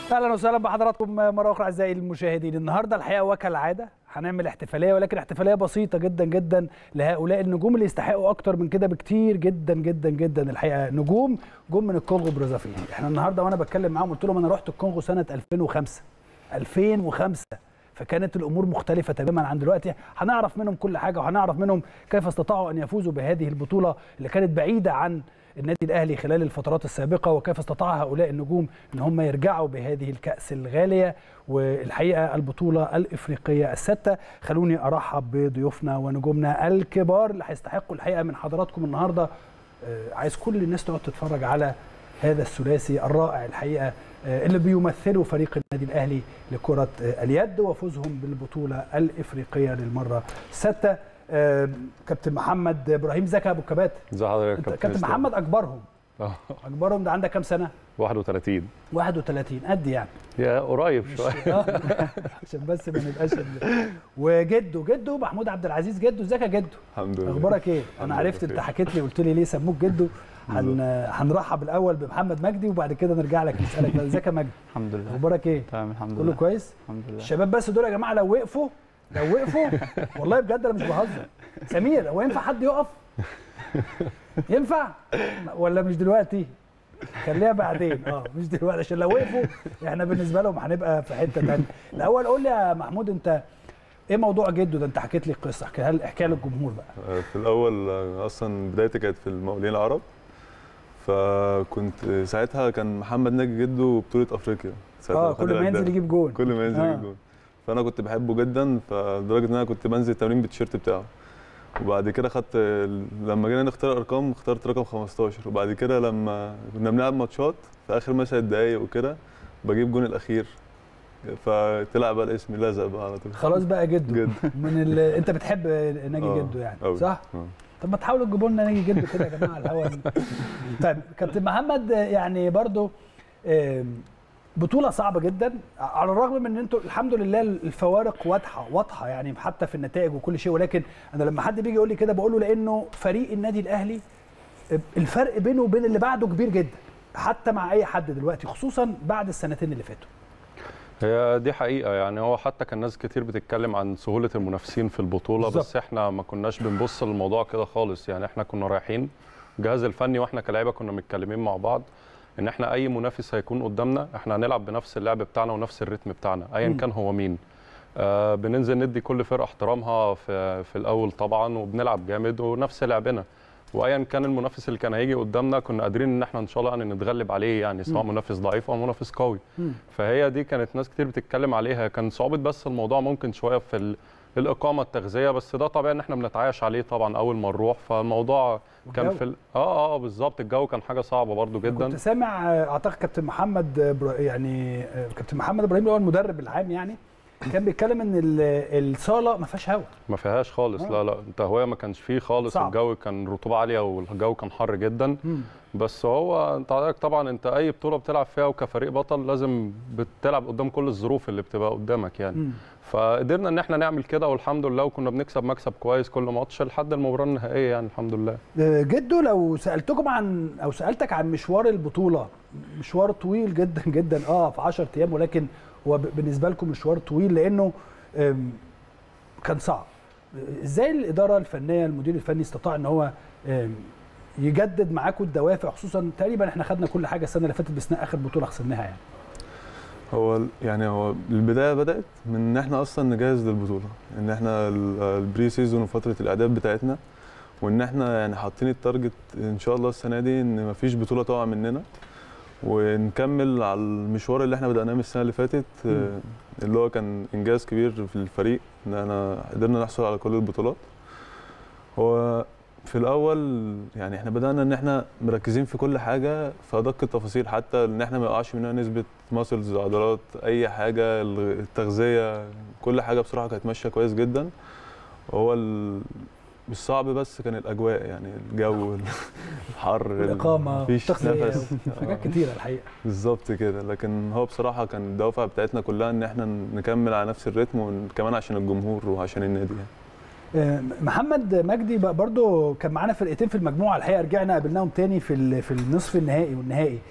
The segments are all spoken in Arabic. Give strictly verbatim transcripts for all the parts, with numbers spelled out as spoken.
اهلا وسهلا بحضراتكم مره اخرى اعزائي المشاهدين. النهارده الحقيقه وكالعاده هنعمل احتفاليه، ولكن احتفاليه بسيطه جدا جدا لهؤلاء النجوم اللي يستحقوا اكتر من كده بكتير جدا جدا جدا. الحقيقه نجوم جم من الكونغو برازافيل. احنا النهارده وانا بتكلم معاهم قلت لهم انا رحت الكونغو سنه ألفين وخمسة ألفين وخمسة، فكانت الامور مختلفه تماما عن دلوقتي. هنعرف منهم كل حاجه وهنعرف منهم كيف استطاعوا ان يفوزوا بهذه البطوله اللي كانت بعيده عن النادي الاهلي خلال الفترات السابقه، وكيف استطاع هؤلاء النجوم ان هم يرجعوا بهذه الكاس الغاليه والحقيقه البطوله الافريقيه السادسه. خلوني ارحب بضيوفنا ونجومنا الكبار اللي هيستحقوا الحقيقه من حضراتكم النهارده. عايز كل الناس تقعد تتفرج على هذا الثلاثي الرائع الحقيقه اللي بيمثلوا فريق النادي الاهلي لكره اليد وفوزهم بالبطوله الافريقيه للمره السادسه. آه، كابتن محمد ابراهيم زكا ابو كبات. ازي حضرتك كابتن, كابتن محمد؟ اكبرهم اكبرهم ده عندك كام سنه؟ واحد وثلاثين واحد وثلاثين قد يعني يا قريب شويه عشان بس ما نبقاش. وجده جده محمود عبد العزيز جده. ازيك يا جده؟ الحمد لله. اخبارك ايه؟ انا عرفت انت حكيت لي قلت لي ليه سموك جده. هن... هنرحب الاول بمحمد مجدي وبعد كده نرجع لك نسالك. ازيك يا مجدي؟ الحمد لله. اخبارك ايه؟ تمام الحمد لله. كله كويس؟ الحمد لله. الشباب بس دول يا جماعه لو وقفوا لو وقفوا والله بجد انا مش بهزر. سمير هو ينفع حد يقف؟ ينفع ولا مش دلوقتي؟ خليها بعدين. اه مش دلوقتي عشان لو وقفوا احنا بالنسبه لهم هنبقى في حته ثانيه. الاول قول لي يا محمود انت ايه موضوع جده ده؟ انت حكيت لي القصه، احكيها احكيها للجمهور بقى. في الاول اصلا بدايتي كانت في المقاولين العرب، فكنت ساعتها كان محمد ناجي جده بطوله افريقيا. اه كل ما ينزل يجيب جول. كل ما ينزل آه. يجيب جول، فانا كنت بحبه جدا، فلدرجه ان انا كنت بنزل التمرين بالتيشيرت بتاعه. وبعد كده خدت لما جينا نختار ارقام اخترت رقم خمستاشر، وبعد كده لما كنا بنلعب ماتشات في اخر مثلا دقايق وكده بجيب جون الاخير، فطلع بقى الاسم لزق بقى على طول. خلاص بقى جده. جد. من ال... انت بتحب ناجي آه. جده يعني أوي. صح؟ أوه. طب ما تحاولوا تجيبوا لنا ناجي جده كده يا جماعه على الهوا. طيب كابتن محمد، يعني برضو بطوله صعبه جدا على الرغم من ان انتوا الحمد لله الفوارق واضحه واضحه يعني حتى في النتائج وكل شيء، ولكن انا لما حد بيجي يقول لي كده بقول له لانه فريق النادي الاهلي الفرق بينه وبين اللي بعده كبير جدا حتى مع اي حد دلوقتي، خصوصا بعد السنتين اللي فاتوا. هي دي حقيقه، يعني هو حتى كان ناس كتير بتتكلم عن سهوله المنافسين في البطوله بالزبط. بس احنا ما كناش بنبص للموضوع كده خالص. يعني احنا كنا رايحين الجهاز الفني واحنا كلاعيبه كنا متكلمين مع بعض ان احنا اي منافس هيكون قدامنا احنا هنلعب بنفس اللعب بتاعنا ونفس الريتم بتاعنا ايا كان هو مين. آه بننزل ندي كل فرقه احترامها في في الاول طبعا، وبنلعب جامد ونفس لعبنا، وايا كان المنافس اللي كان هيجي قدامنا كنا قادرين ان احنا ان شاء الله يعني نتغلب عليه، يعني سواء منافس ضعيف او منافس قوي. فهي دي كانت ناس كتير بتتكلم عليها. كان صعوبه بس الموضوع ممكن شويه في الاقامه التغذيه، بس ده طبيعي ان احنا بنتعايش عليه طبعا اول ما نروح. فالموضوع كان في ال... اه اه بالظبط الجو كان حاجه صعبه برده جدا. كنت سامع اعتقد كابتن محمد يعني كابتن محمد ابراهيم اللي هو المدرب العام يعني كان بيتكلم ان الصاله ما فيهاش هواء. ما فيهاش خالص. آه. لا لا التهويه ما كانش فيه خالص. صعب. الجو كان رطوبه عاليه والجو كان حر جدا. مم. بس هو انت عارف طبعا انت اي بطوله بتلعب فيها وكفريق بطل لازم بتلعب قدام كل الظروف اللي بتبقى قدامك يعني. مم. فقدرنا ان احنا نعمل كده والحمد لله، وكنا بنكسب مكسب كويس كل ماتش لحد المباراه النهائيه يعني الحمد لله. جدو لو سالتكم عن او سالتك عن مشوار البطوله، مشوار طويل جدا جدا اه في عشرة ايام، ولكن هو بالنسبه لكم مشوار طويل لانه كان صعب. ازاي الاداره الفنيه المدير الفني استطاع ان هو يجدد معاكم الدوافع، خصوصا تقريبا احنا خدنا كل حاجه السنه اللي فاتت باستثناء اخر بطوله خسرناها يعني؟ هو يعني هو البدايه بدات من ان احنا اصلا نجهز للبطوله، ان احنا البري سيزون وفتره الاعداد بتاعتنا، وان احنا يعني حاطين التارجت ان شاء الله السنه دي ان مفيش بطوله تقع مننا، ونكمل على المشوار اللي احنا بدأناه من السنه اللي فاتت اللي هو كان انجاز كبير في الفريق ان احنا قدرنا نحصل على كل البطولات. هو في الاول يعني احنا بدأنا ان احنا مركزين في كل حاجه في ادق التفاصيل، حتى ان احنا ما يقعش مننا نسبه ماسلز عضلات اي حاجه، التغذيه كل حاجه بصراحه كانت ماشيه كويس جدا. هو الصعب بس كان الاجواء، يعني الجو الحر الاقامه مفيش نفس حاجات كتيره الحقيقه بالظبط كده. لكن هو بصراحه كان الدوافع بتاعتنا كلها ان احنا نكمل على نفس الريتم، وكمان عشان الجمهور وعشان النادي يعني. محمد مجدي برضو كان معانا فرقتين في المجموعه الحقيقه، رجعنا قابلناهم تاني في في النصف النهائي والنهائي.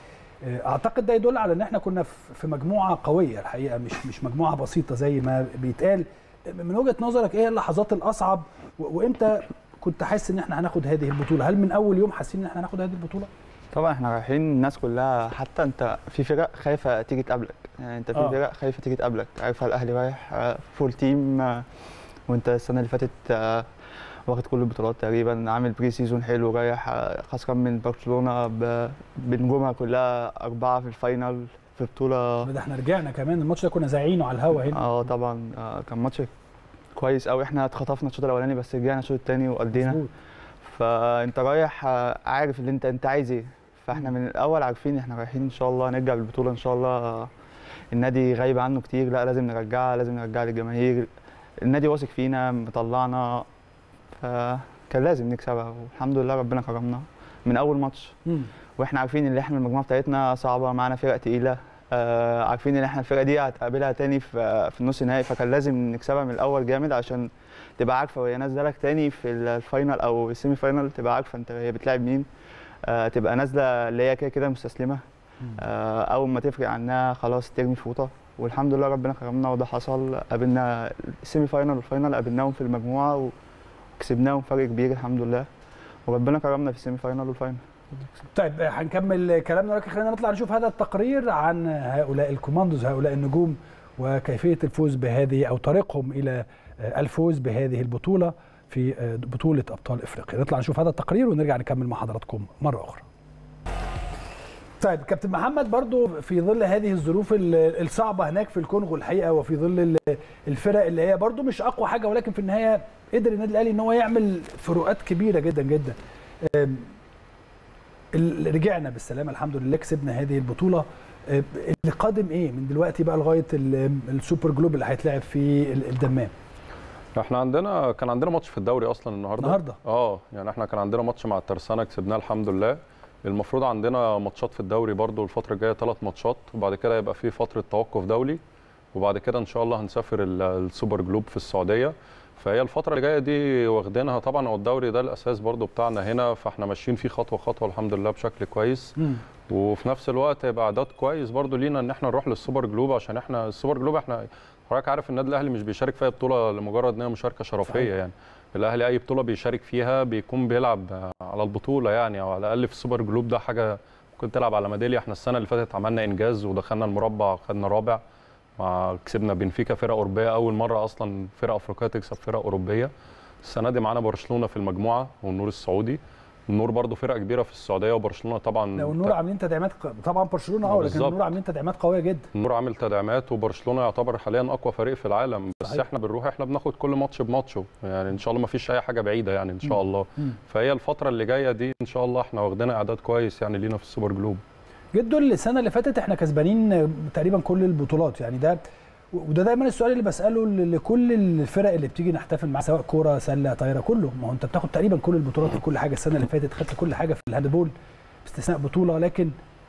اعتقد ده يدل على ان احنا كنا في مجموعه قويه الحقيقه، مش مش مجموعه بسيطه زي ما بيتقال. من وجهه نظرك ايه اللحظات الاصعب وامتى كنت حاسس ان احنا هناخد هذه البطوله؟ هل من اول يوم حاسين ان احنا هناخد هذه البطوله؟ طبعا احنا رايحين الناس كلها، حتى انت في فرق خايفه تيجي تقابلك، يعني انت في آه. فرق خايفه تيجي تقابلك، عارف الاهلي رايح فول تيم، وانت السنه اللي فاتت واخد كل البطولات تقريبا، عامل بري سيزون حلو، رايح خسران من برشلونه بنجومها كلها اربعه في الفاينل في بطوله. ده احنا رجعنا كمان الماتش ده كنا زايعينه على الهوا هنا. اه طبعا كان ماتش كويس قوي، احنا اتخطفنا الشوط الاولاني بس رجعنا الشوط الثاني وقضينا. فانت رايح عارف اللي انت انت عايز ايه، فاحنا من الاول عارفين احنا رايحين ان شاء الله نرجع بالبطوله ان شاء الله. النادي غايب عنه كتير، لا لازم نرجعها، لازم نرجعها للجماهير. النادي واثق فينا، مطلعنا، فكان لازم نكسبها، والحمد لله ربنا كرمنا من اول ماتش. واحنا عارفين ان احنا المجموعه بتاعتنا صعبه، معانا فرق تقيله، آه عارفين ان احنا الفرقه دي هتقابلها تاني في في النص النهائي، فكان لازم نكسبها من الاول جامد عشان تبقى عارفه وهي نازله لك تاني في الفاينل او السيمي فاينل، تبقى عارفه انت هي بتلاعب مين، آه تبقى نازله اللي هي كده كده مستسلمه، آه اول ما تفرق عنها خلاص ترمي فوطه. والحمد لله ربنا كرمنا وده حصل، قابلنا السيمي فاينل والفاينل قابلناهم في المجموعه وكسبناهم فرق كبير الحمد لله، وربنا كرمنا في السيمي فاينل والفاينل. طيب هنكمل كلامنا، ولكن خلينا نطلع نشوف هذا التقرير عن هؤلاء الكوماندوز، هؤلاء النجوم، وكيفيه الفوز بهذه او طريقهم الى الفوز بهذه البطوله في بطوله ابطال افريقيا. نطلع نشوف هذا التقرير ونرجع نكمل مع حضراتكم مره اخرى. طيب كابتن محمد، برضو في ظل هذه الظروف الصعبه هناك في الكونغو الحقيقه، وفي ظل الفرق اللي هي برضو مش اقوى حاجه، ولكن في النهايه قدر النادي الاهلي ان هو يعمل فروقات كبيره جدا جدا. رجعنا بالسلامه الحمد لله، كسبنا هذه البطوله. اللي قادم ايه من دلوقتي بقى لغايه السوبر جلوب اللي هيتلعب في الدمام؟ احنا عندنا كان عندنا ماتش في الدوري اصلا النهارده النهارده اه يعني احنا كان عندنا ماتش مع الترسانه كسبناه الحمد لله. المفروض عندنا ماتشات في الدوري برضو الفتره الجايه، ثلاث ماتشات، وبعد كده يبقى في فتره توقف دولي، وبعد كده ان شاء الله هنسافر السوبر جلوب في السعوديه. فهي الفتره اللي جايه دي واخدينها طبعا، هو الدوري ده الاساس برضو بتاعنا هنا، فاحنا ماشيين فيه خطوه خطوه الحمد لله بشكل كويس. م. وفي نفس الوقت هيبقى اعداد كويس برضو لينا ان احنا نروح للسوبر جلوب، عشان احنا السوبر جلوب احنا حضرتك عارف النادي الاهلي مش بيشارك في اي بطوله لمجرد ان هي مشاركه شرفيه. صحيح. يعني الاهلي اي بطوله بيشارك فيها بيكون بيلعب على البطوله يعني، او على الاقل في السوبر جلوب ده حاجه ممكن تلعب على ميداليه. احنا السنه اللي فاتت عملنا انجاز ودخلنا المربع خدنا رابع، مع كسبنا بنفيكا فرقه اوروبيه، اول مره اصلا فرقه افريقيه تكسب فرقه اوروبيه. السنه دي معانا برشلونه في المجموعه والنور السعودي. النور برضو فرقه كبيره في السعوديه، وبرشلونه طبعا لو النور عاملين تدعيمات طبعا برشلونه اه لكن النور عاملين تدعيمات قويه جدا. النور عامل تدعيمات، وبرشلونه يعتبر حاليا اقوى فريق في العالم. بس صحيح. احنا بنروح احنا بناخد كل ماتش بماتشه يعني، ان شاء الله ما فيش اي حاجه بعيده يعني ان شاء الله. م. فهي الفتره اللي جايه دي ان شاء الله احنا واخدينها اعداد كويس يعني لينا في السوبر جلوب. جدو السنه اللي فاتت احنا كسبانين تقريبا كل البطولات يعني، ده وده دايما السؤال اللي بساله لكل الفرق اللي بتيجي نحتفل معاها سواء كوره سله طايره كله، ما هو انت بتاخد تقريبا كل البطولات في كل حاجه. السنه اللي فاتت خدت كل حاجه في الهاندبول باستثناء بطوله، لكن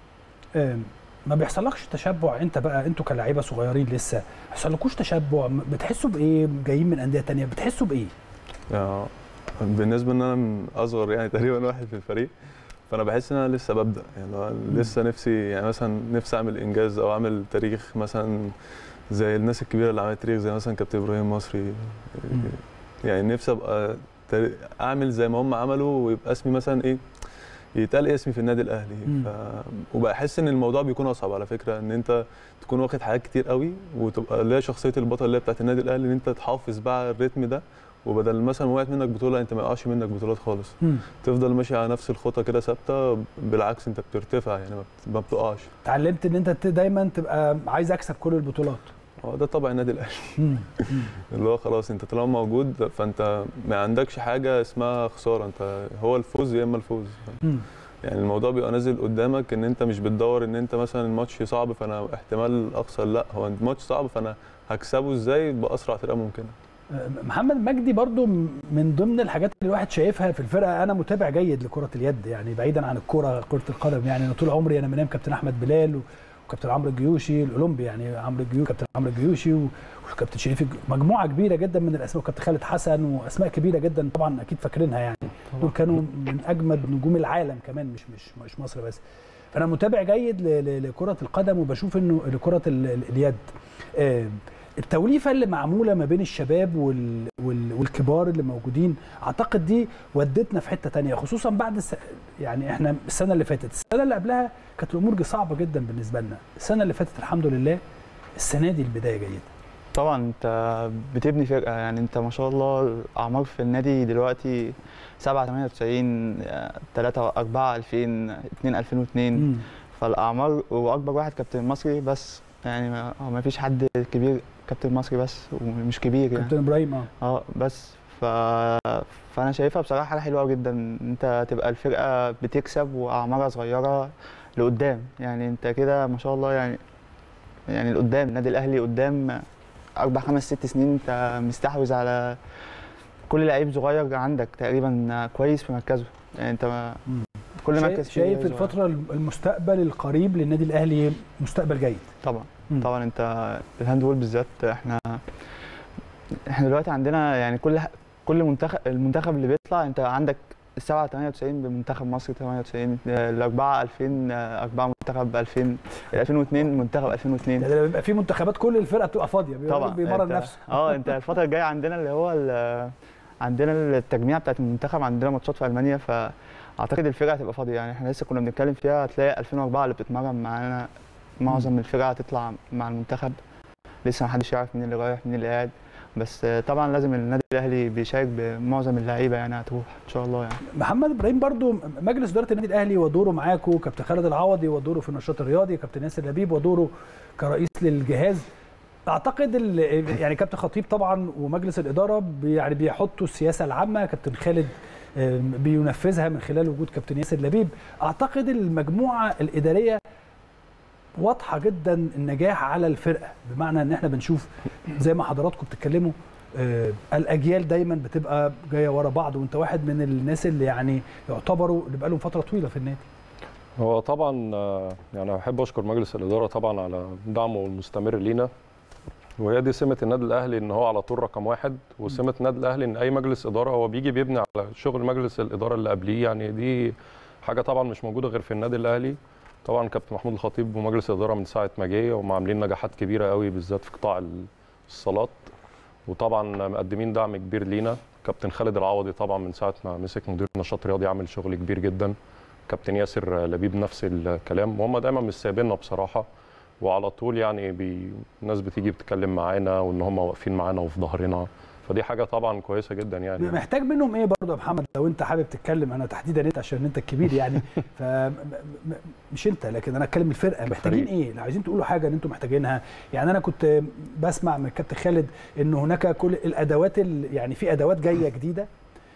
ما بيحصلكش تشبع انت بقى، انتوا كلاعيبه صغيرين لسه ما بيحصلكوش تشبع؟ بتحسوا بايه جايين من انديه ثانيه؟ بتحسوا بايه؟ آه بالنسبه ان انا من اصغر يعني تقريبا واحد في الفريق، فانا بحس ان انا لسه ببدا يعني، لسه نفسي يعني مثلا نفسي اعمل انجاز او اعمل تاريخ مثلا زي الناس الكبيره اللي عملت تاريخ، زي مثلا كابتن ابراهيم مصري. يعني نفسي ابقى اعمل زي ما هم عملوا، ويبقى اسمي مثلا ايه، يتقال اسمي في النادي الاهلي. ف... وبحس ان الموضوع بيكون اصعب على فكره، ان انت تكون واخد حاجات كتير قوي وتبقى اللي هي شخصيه البطل اللي هي بتاعت النادي الاهلي، ان انت تحافظ بقى على الريتم ده، وبدل مثلا وقعت منك بطوله انت ما يقعش منك بطولات خالص. مم. تفضل ماشي على نفس الخطه كده ثابته، بالعكس انت بترتفع يعني ما بتقعش. اتعلمت ان انت دايما تبقى عايز اكسب كل البطولات. اه ده طبع النادي الاهلي. اللي هو خلاص انت طالما موجود فانت ما عندكش حاجه اسمها خساره، انت هو الفوز يا اما الفوز. مم. يعني الموضوع بيبقى نازل قدامك ان انت مش بتدور ان انت مثلا الماتش صعب فانا احتمال اخسر، لا هو الماتش صعب فانا هكسبه ازاي باسرع طريقه ممكنه. محمد مجدي برضو من ضمن الحاجات اللي الواحد شايفها في الفرقه، انا متابع جيد لكره اليد يعني بعيدا عن الكره كره القدم يعني، انا طول عمري انا منام كابتن احمد بلال وكابتن عمرو الجيوشي الاولمبي يعني، عمرو الجيوشي كابتن عمرو الجيوشي وكابتن شريف، مجموعه كبيره جدا من الاسماء، وكابتن خالد حسن واسماء كبيره جدا طبعا اكيد فاكرينها يعني، دول كانوا من اجمد نجوم العالم كمان، مش مش مش مصر بس. انا متابع جيد لكره القدم وبشوف انه لكره اليد التوليفه اللي معموله ما بين الشباب وال... وال... والكبار اللي موجودين، اعتقد دي ودتنا في حته ثانيه، خصوصا بعد الس... يعني احنا السنه اللي فاتت، السنه اللي قبلها كانت الامور صعبه جدا بالنسبه لنا، السنه اللي فاتت الحمد لله، السنه دي البدايه جيده. طبعا انت بتبني فرقه، يعني انت ما شاء الله الاعمار في النادي دلوقتي سبعة ثمانية وتسعين ثلاثة أربعة ألفين اثنين ألفين واثنين، فالاعمار، واكبر واحد كابتن مصري بس، يعني هو ما فيش حد كبير كابتن مصري بس ومش كبير يعني كابتن ابراهيم اه اه بس ف... فانا شايفها بصراحه حاجه حلوه جدا، انت تبقى الفرقه بتكسب واعمارها صغيره لقدام، يعني انت كده ما شاء الله، يعني يعني لقدام النادي الاهلي قدام اربع خمس ست سنين انت مستحوذ على كل لعيب صغير عندك تقريبا كويس في مركزه، يعني انت كل مركز شايف الفتره المستقبل القريب للنادي الاهلي مستقبل جيد طبعا. مم. طبعا انت الهاندبول بالذات احنا احنا دلوقتي عندنا يعني كل كل منتخب المنتخب اللي بيطلع انت عندك السبعة ثمانية وتسعين بمنتخب مصر ثمانية وتسعين، الأربعة ألفين أربعة منتخب ألفين ألفين واثنين منتخب ألفين واثنين، يعني بيبقى في منتخبات كل الفرقه بتبقى فاضيه طبعا بيمرن نفسه. اه انت الفتره الجايه عندنا اللي هو عندنا التجميع بتاعت المنتخب، عندنا ماتشات في المانيا، فاعتقد الفرقه هتبقى فاضيه، يعني احنا لسه كنا بنتكلم فيها، هتلاقي ألفين وأربعة اللي بتتمرن معانا معظم الفرقه هتطلع مع المنتخب، لسه ما حدش يعرف مين اللي رايح مين اللي قاعد، بس طبعا لازم النادي الاهلي بيشارك بمعظم اللعيبه يعني هتروح ان شاء الله. يعني محمد ابراهيم برضو مجلس اداره النادي الاهلي ودوره معاكم، كابتن خالد العوضي ودوره في النشاط الرياضي، كابتن ياسر لبيب ودوره كرئيس للجهاز، اعتقد يعني كابتن خطيب طبعا ومجلس الاداره يعني بيحطوا السياسه العامه، كابتن خالد بينفذها من خلال وجود كابتن ياسر لبيب، اعتقد المجموعه الاداريه واضحه جدا النجاح على الفرقه، بمعنى ان احنا بنشوف زي ما حضراتكم بتتكلموا آه الاجيال دايما بتبقى جايه ورا بعض، وانت واحد من الناس اللي يعني يعتبروا اللي بقى لهم فتره طويله في النادي. هو طبعا يعني احب اشكر مجلس الاداره طبعا على دعمه المستمر لينا، وهي دي سمه النادي الاهلي ان هو على طول رقم واحد، وسمه النادي الاهلي ان اي مجلس اداره هو بيجي بيبني على شغل مجلس الاداره اللي قبليه، يعني دي حاجه طبعا مش موجوده غير في النادي الاهلي. طبعا كابتن محمود الخطيب ومجلس الاداره من ساعه ما جه هم عاملين نجاحات كبيره قوي بالذات في قطاع الصالات، وطبعا مقدمين دعم كبير لينا. كابتن خالد العوضي طبعا من ساعه ما مسك مدير نشاط رياضي عامل شغل كبير جدا، كابتن ياسر لبيب نفس الكلام، وهم دايما مش سايبيننا بصراحه، وعلى طول يعني بي... الناس بتيجي بتتكلم معانا وان هم واقفين معانا وفي ظهرنا، فدي حاجه طبعا كويسه جدا. يعني محتاج منهم ايه برضه يا محمد لو انت حابب تتكلم، انا تحديدا انت عشان انت الكبير يعني فمش انت، لكن انا اتكلم الفرقه محتاجين ايه؟ لو عايزين تقولوا حاجه ان انتم محتاجينها، يعني انا كنت بسمع من الكابتن خالد ان هناك كل الادوات يعني في ادوات جايه جديده،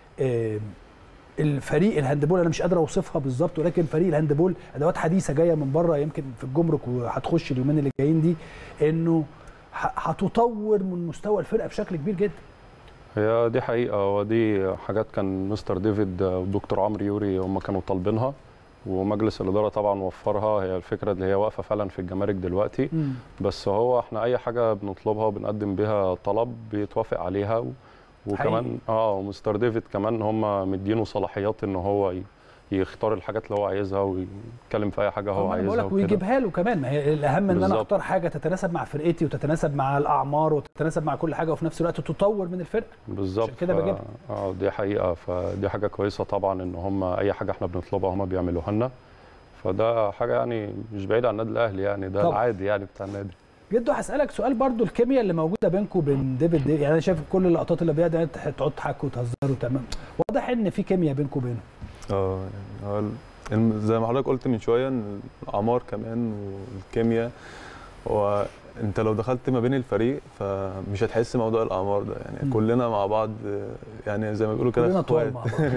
الفريق الهاندبول انا مش قادر اوصفها بالظبط، ولكن فريق الهاندبول ادوات حديثه جايه من بره يمكن في الجمرك وهتخش اليومين اللي جايين دي، انه هتطور من مستوى الفرقه بشكل كبير جدا. هي دي حقيقه، ودي حاجات كان مستر ديفيد والدكتور عمرو يوري هم كانوا طالبينها، ومجلس الاداره طبعا وفرها. هي الفكره اللي هي واقفه فعلا في الجمارك دلوقتي، م. بس هو احنا اي حاجه بنطلبها وبنقدم بها طلب بيتوافق عليها، وكمان حقيقي. اه ومستر ديفيد كمان هم مدينه صلاحيات ان هو يختار الحاجات اللي هو عايزها ويتكلم في اي حاجه هو عايزها، بقول لك ويجيبها له كمان. ما هي الاهم ان انا اختار حاجه تتناسب مع فرقتي وتتناسب مع الاعمار وتتناسب مع كل حاجه، وفي نفس الوقت تطور من الفرقه بالظبط كده بجيبها. اه دي حقيقه، فدي حاجه كويسه طبعا ان هم اي حاجه احنا بنطلبها هم بيعملوها لنا، فده حاجه يعني مش بعيد عن النادي الاهلي، يعني ده طبعا العادي يعني بتاع النادي. جدو هسألك سؤال برضو، الكيمياء اللي موجوده بينكم وبين ديفيد دي، يعني انا شايف كل اللقطات اللي بيها تقعد تضحك وتهزر وتعمل، واضح ان في كيمياء بينكم وبينه. اه يعني زي ما حضرتك قلت من شويه ان الاعمار كمان والكيمياء، هو انت لو دخلت ما بين الفريق فمش هتحس موضوع الاعمار ده، يعني م. كلنا مع بعض، يعني زي ما بيقولوا كده كلنا طوال مع بعض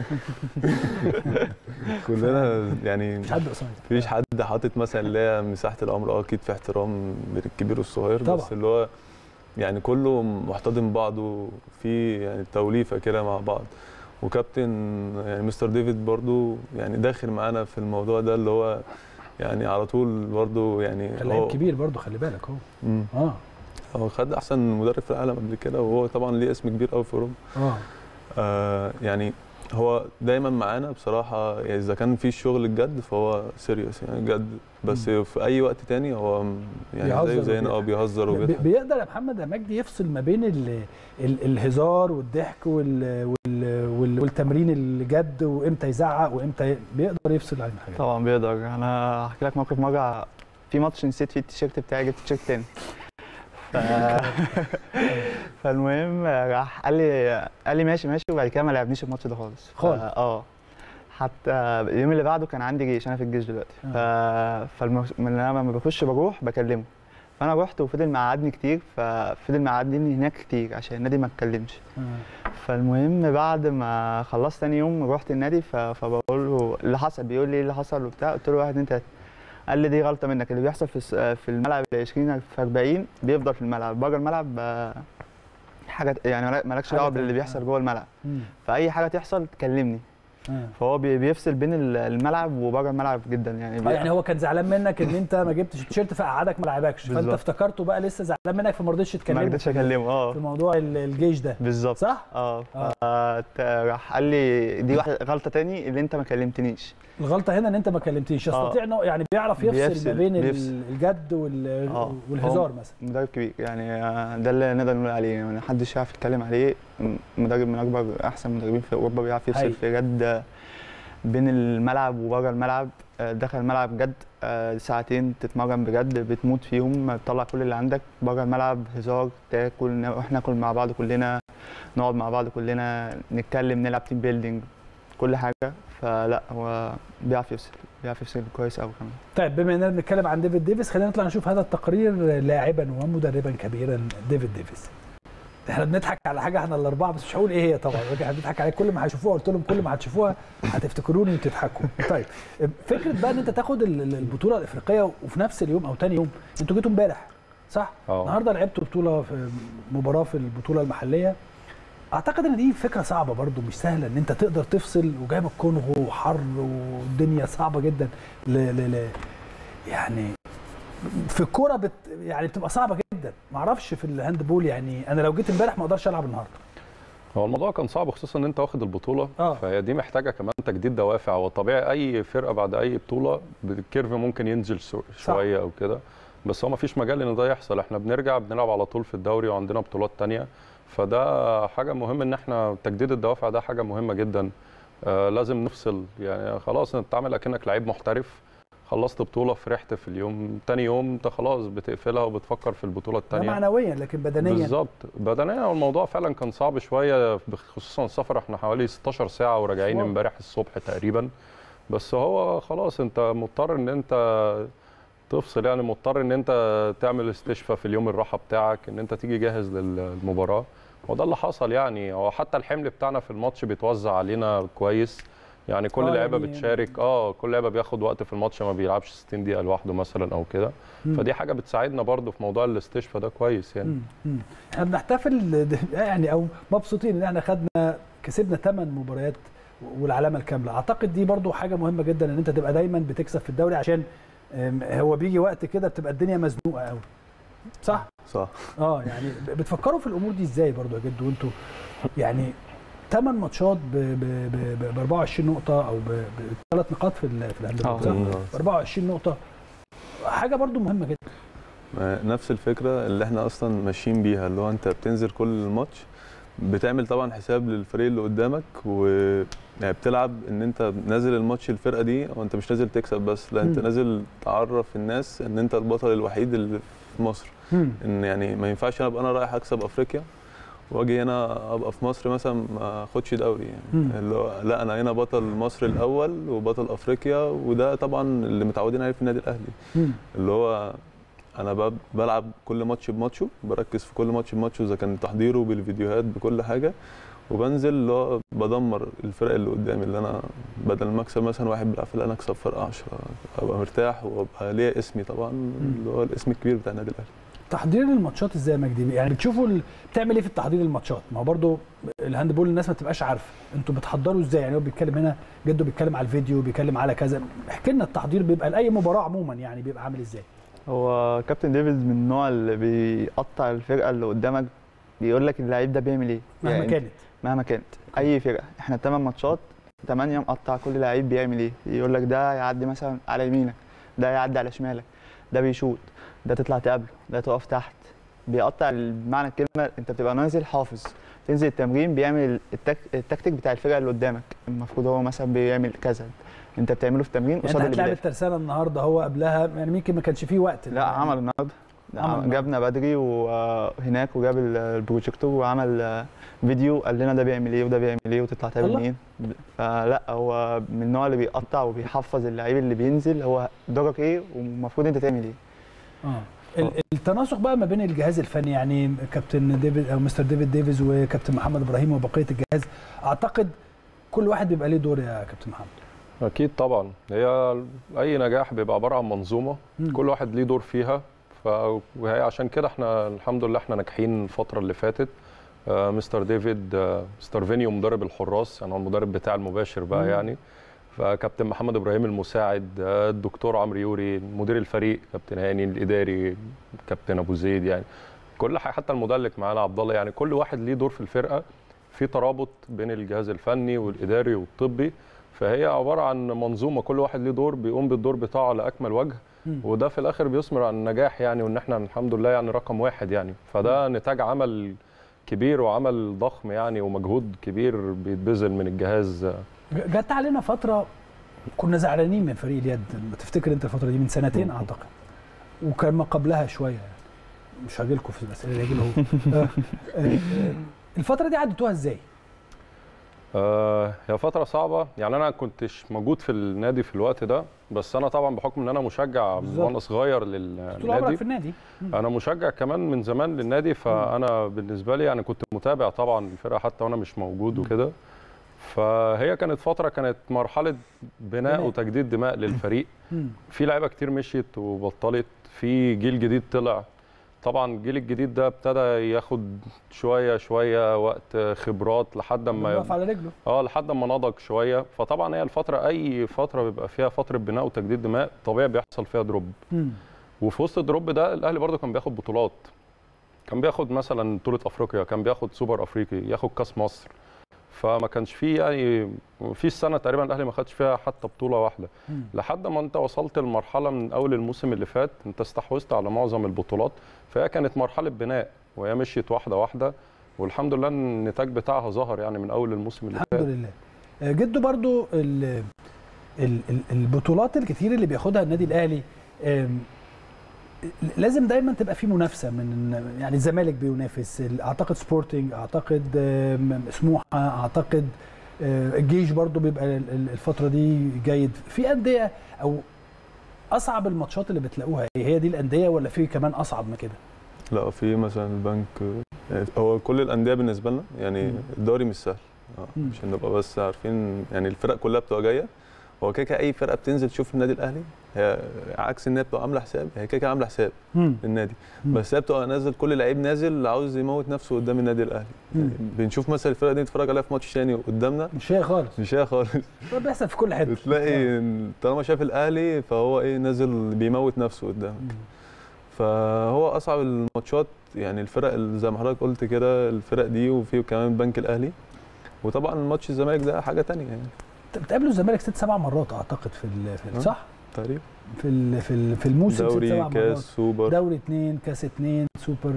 كلنا يعني مش حد قصير، مفيش حد حاطط مثلا اللي هي مساحه العمر، اه اكيد في احترام بين الكبير والصغير طبعا. بس اللي هو يعني كله محتضن بعضه في يعني توليفه كده مع بعض، وكابتن يعني مستر ديفيد برضو يعني داخل معانا في الموضوع ده، اللي هو يعني على طول برضو يعني لعيب كبير برضو خلي بالك هو مم. اه هو خد احسن مدرب في العالم قبل كده، وهو طبعا ليه اسم كبير قوي في اوروبا. اه, آه يعني هو دايما معانا بصراحه، يعني اذا كان في الشغل الجد فهو سيريس يعني جد، بس مم. في اي وقت تاني هو يعني زيه زينا اه بيهزر وبيضحك. بيقدر يا محمد يا مجدي يفصل ما بين ال ال الهزار والضحك وال وال وال والتمرين الجد، وامتى يزعق وامتى بيقدر يفصل عن حاجه؟ طبعا بيقدر. انا هحكي لك موقف. مره في ماتش نسيت فيه التيشيرت بتاعي، جبت تيشيرت تاني. ف... فالمهم راح قال لي قال لي ماشي ماشي، وبعد كده ما لعبنيش الماتش ده خالص خالص. اه حتى اليوم اللي بعده كان عندي جيش، انا في الجيش دلوقتي. ف... فالم... من انا لما بخش بروح بكلمه، فانا رحت وفضل مقعدني كتير، ففضل مقعدني هناك كتير عشان النادي ما اتكلمش. فالمهم بعد ما خلصت تاني يوم رحت النادي، ف... فبقول له اللي حصل، بيقول لي ايه اللي حصل وبتاع، قلت له واحد اتنين تلاته. قال لي دي غلطه منك، اللي بيحصل في في الملعب عشرين في أربعين بيفضل في الملعب، بره الملعب حاجه يعني مالكش دعوه باللي بيحصل جوه الملعب. فاي حاجه تحصل تكلمني. فهو بيفصل بين الملعب وبره الملعب جدا يعني. اه يعني هو كان زعلان منك ان انت ما جبتش التيشيرت فقعدك ما لعبكش، فانت افتكرته بقى لسه زعلان منك فما رضيتش تكلمه. ما رضيتش اكلمه اه في موضوع الجيش ده بالظبط صح؟ اه راح قال لي دي واحده غلطه تاني اللي انت ما كلمتنيش. الغلطه هنا ان انت ما كلمتنيش. يستطيع انه يعني بيعرف يفصل, بيفصل ما بين بيفصل. الجد والهزار مثلا. مدرب كبير يعني، ده اللي نقدر نقول عليه يعني، ما حدش يعرف يتكلم عليه. مدرب من اكبر احسن مدربين في اوروبا، بيعرف يفصل في جد بين الملعب وبره الملعب. داخل الملعب جد ساعتين تتمرن بجد بتموت فيهم، تطلع كل اللي عندك. بره الملعب هزار، تاكل، احنا ناكل مع بعض كلنا، نقعد مع بعض كلنا، نتكلم، نلعب تيم بيلدينج، كل حاجه. فلا هو بيعرف يفصل، بيعرف يفصل كويس قوي كمان. طيب بما اننا بنتكلم عن ديفيد ديفيس، خلينا نطلع نشوف هذا التقرير لاعبا ومدربا كبيرا ديفيد ديفيس. احنا بنضحك على حاجه احنا الاربعه، بس مش هقول ايه هي طبعا، احنا بنضحك عليها كل ما هيشوفوها، قلت لهم كل ما هتشوفوها هتفتكروني وتضحكوا. طيب فكره بقى ان انت تاخد البطوله الافريقيه وفي نفس اليوم او ثاني يوم، انتوا جيتوا امبارح صح؟ أوه. النهارده لعبتوا بطوله في مباراه في البطوله المحليه. اعتقد ان دي فكره صعبه برضو، مش سهله ان انت تقدر تفصل، وجايب الكونغو وحر والدنيا صعبه جدا. ل ل ل يعني في الكوره بت يعني بتبقى صعبه جدا. ما اعرفش في الهاند بول، يعني انا لو جيت امبارح ما اقدرش العب النهارده. هو الموضوع كان صعب، خصوصا ان انت واخد البطوله. آه. فهي دي محتاجه كمان تجديد دوافع، وطبيعي اي فرقه بعد اي بطوله الكيرف ممكن ينزل شويه او كده، بس هو ما فيش مجال ان ده يحصل. احنا بنرجع بنلعب على طول في الدوري وعندنا بطولات ثانيه، فده حاجه مهم ان احنا تجديد الدوافع ده حاجه مهمه جدا. آه لازم نفصل يعني، خلاص انت بتعمل اكنك لعيب محترف، خلصت بطوله فرحت في اليوم، تاني يوم انت خلاص بتقفلها وبتفكر في البطوله الثانيه. ده معنويا، لكن بدنيا بالظبط. بدنيا الموضوع فعلا كان صعب شويه، خصوصا السفر. احنا حوالي ستاشر ساعه وراجعين امبارح الصبح تقريبا، بس هو خلاص انت مضطر ان انت تفصل، يعني مضطر ان انت تعمل استشفاء في اليوم الراحه بتاعك، ان انت تيجي جاهز للمباراه. وده اللي حصل يعني. هو حتى الحمل بتاعنا في الماتش بيتوزع علينا كويس يعني، كل آه لعيبه يعني بتشارك. اه كل لعيبه بياخد وقت في الماتش، ما بيلعبش ستين دقيقه لوحده مثلا او كده. فدي حاجه بتساعدنا برضو في موضوع الاستشفاء ده كويس يعني. مم. احنا بنحتفل يعني او مبسوطين ان احنا خدنا كسبنا ثمان مباريات والعلامه الكامله. اعتقد دي برضو حاجه مهمه جدا، ان انت تبقى دايما بتكسب في الدوري، عشان هو بيجي وقت كده بتبقى الدنيا مزنوقه قوي. صح؟ صح. اه يعني بتفكروا في الامور دي ازاي برضو يا جد؟ وانتوا يعني ثمان ماتشات ب أربعة وعشرين نقطه او بثلاث نقاط في في الهاندبول صح؟ ب أربعة وعشرين نقطه، حاجه برضو مهمه جدا. نفس الفكره اللي احنا اصلا ماشيين بيها، اللي هو انت بتنزل كل ماتش بتعمل طبعا حساب للفريق اللي قدامك، و يعني بتلعب ان انت نازل الماتش الفرقه دي، وانت مش نازل تكسب بس، لا انت م. نازل تعرف الناس ان انت البطل الوحيد اللي في مصر. م. ان يعني ما ينفعش انا ابقى انا رايح اكسب افريقيا واجي هنا ابقى في مصر مثلا ما اخدش دوري يعني. اللي هو لا انا هنا بطل مصر الاول وبطل افريقيا، وده طبعا اللي متعودين عليه في النادي الاهلي. م. اللي هو انا بلعب كل ماتش بماتشه، بركز في كل ماتش بماتشه، اذا كان تحضيره بالفيديوهات بكل حاجه، وبنزل اللي هو بدمر الفرق اللي قدامي، اللي انا بدل ما اكسب مثلا واحد بيلعب في انا اكسب فرق عشرة، ابقى مرتاح وابقى ليا اسمي طبعا، اللي هو الاسم الكبير بتاع النادي الاهلي. تحضير الماتشات ازاي يا مجدي؟ يعني بتشوفوا ال... بتعمل ايه في التحضير الماتشات؟ ما هو برضه الهاندبول الناس ما تبقاش عارفه انتوا بتحضروا ازاي. يعني هو بيتكلم هنا جده بيتكلم على الفيديو، بيتكلم على كذا، احكي لنا التحضير بيبقى لاي مباراه عموما يعني بيبقى عامل ازاي؟ هو كابتن ديفيد من النوع اللي بيقطع الفرقه اللي قدامك، بيقول لك اللعيب ده بيعمل ايه مهما يعني كانت. مهما كانت اي فرقه. احنا الثمان ماتشات ثمانيه مقطع، كل لعيب بيعمل ايه، يقول لك ده يعدي مثلا على يمينك، ده يعدي على شمالك، ده بيشوط، ده تطلع تقابله، ده تقف تحت، بيقطع بمعنى الكلمه. انت بتبقى نازل حافظ، تنزل التمرين بيعمل التك... التكتيك بتاع الفرقه اللي قدامك، المفروض هو مثلا بيعمل كذا، انت بتعمله في التمرين قصاد يعني اللي هتلاعب بيدافع. الترسانه النهارده، هو قبلها يعني يمكن ما كانش فيه وقت. لا عمل النهارده، عمل جابنا بدري وهناك وجاب البروجيكتور وعمل فيديو قال لنا ده بيعمل ايه وده بيعمل ايه وتطلع تقابل مين. فلا هو من النوع اللي بيقطع وبيحفظ اللعيب اللي بينزل هو دورك ايه والمفروض انت تعمل ايه. اه التناسق بقى ما بين الجهاز الفني، يعني كابتن ديفيد او مستر ديفيد ديفيز وكابتن محمد ابراهيم وبقيه الجهاز، اعتقد كل واحد بيبقى ليه دور يا كابتن محمد. اكيد طبعا، هي اي نجاح بيبقى عباره عن منظومه، م. كل واحد ليه دور فيها، ف وهي عشان كده احنا الحمد لله احنا ناجحين الفتره اللي فاتت. آه مستر ديفيد آه مستر فينيو مدرب الحراس، يعني هو المدرب بتاع المباشر بقى، م. يعني فكابتن محمد ابراهيم المساعد، آه الدكتور عمرو يوري مدير الفريق، كابتن هاني الاداري، كابتن ابو زيد، يعني كل حاجه، حتى المدلك معانا عبد الله، يعني كل واحد ليه دور في الفرقه، في ترابط بين الجهاز الفني والاداري والطبي، فهي عباره عن منظومه، كل واحد ليه دور بيقوم بالدور بتاعه على اكمل وجه، م. وده في الاخر بيثمر عن النجاح، يعني وان احنا الحمد لله يعني رقم واحد، يعني فده م. نتاج عمل كبير وعمل ضخم يعني، ومجهود كبير بيتبذل من الجهاز. جت علينا فتره كنا زعلانين من فريق اليد، تفتكر انت الفتره دي من سنتين م. اعتقد، وكان ما قبلها شويه، مش هاجيلكم في الاسئله اللي هاجيلها الفتره دي عدتوها ازاي؟ آه هي فترة صعبة، يعني أنا كنتش موجود في النادي في الوقت ده، بس أنا طبعا بحكم إن أنا مشجع من وأنا صغير للنادي، طول عمرك في النادي، أنا مشجع كمان من زمان للنادي، فأنا بالنسبة لي يعني كنت متابع طبعا الفرقة حتى وأنا مش موجود وكده، فهي كانت فترة، كانت مرحلة بناء وتجديد دماء للفريق، في لعيبة كتير مشيت وبطلت، في جيل جديد طلع، طبعا الجيل الجديد ده ابتدى ياخد شويه شويه وقت خبرات لحد ما يقف على رجله، اه لحد ما نضج شويه، فطبعا هي الفتره اي فتره بيبقى فيها فتره بناء وتجديد دماء طبيعي بيحصل فيها دروب، م. وفي وسط الدروب ده الاهلي برده كان بياخد بطولات، كان بياخد مثلا بطوله افريقيا، كان بياخد سوبر افريقي، ياخد كاس مصر، فما كانش فيه يعني في السنه تقريبا الاهلي ما خدش فيها حتى بطوله واحده، م. لحد ما انت وصلت لمرحله من اول الموسم اللي فات انت استحوذت على معظم البطولات، فهي كانت مرحله بناء وهي مشيت واحده واحده، والحمد لله النتاج بتاعها ظهر يعني من اول الموسم اللي فات. الحمد لله. جدو برضو ال ال البطولات الكتير اللي بياخدها النادي الاهلي لازم دايما تبقى في منافسه، من يعني الزمالك بينافس، اعتقد سبورتنج، اعتقد سموحه، اعتقد الجيش برضو بيبقى الفتره دي جيد، في انديه او اصعب الماتشات اللي بتلاقوها ايه؟ هي دي الانديه ولا في كمان اصعب من كده؟ لا في مثلا البنك، هو كل الانديه بالنسبه لنا يعني الدوري مش سهل، عشان نبقى بس عارفين، يعني الفرق كلها بتبقى جايه، هو كده اي فرقه بتنزل تشوف النادي الاهلي، هي عكس ان هي بتبقى عامله حساب، هي كده عامله حساب للنادي، بس هي بتبقى نازل، كل لعيب نازل عاوز يموت نفسه قدام النادي الاهلي، يعني بنشوف مثلا الفرقه دي نتفرج عليها في ماتش ثاني قدامنا مش هي خالص، مش هي خالص، ده بيحصل في كل حته، تلاقي طالما شاف الاهلي فهو ايه نازل بيموت نفسه قدامك، فهو اصعب الماتشات يعني الفرق اللي زي ما حضرتك قلت كده، الفرق دي، وفي كمان البنك الاهلي، وطبعا ماتش الزمالك ده حاجه ثانيه يعني. بتقابلوا الزمالك ست سبع مرات اعتقد في, في صح؟ تقريبا في في في الموسم دوري ست سبع كاس مرات. سوبر، دوري اثنين، كاس اثنين، سوبر